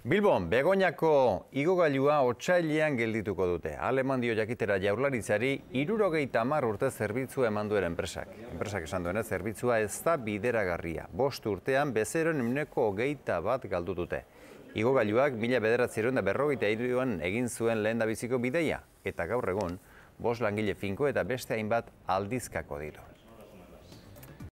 Bilbon, Begoñako igogailua otsailean geldituko dute. Aleman dio jakitera Jaurlaritzari 70 urte zerbitzua eman duen enpresak. Enpresak esan duenez, zerbitzua ez da bideragarria. 5 urtean bezeroen 21 galdu dute. Igogailuak 1953an egin zuen lehendabiziko bideia, eta gaur egun 5 langile finko eta beste hainbat aldizkako ditu.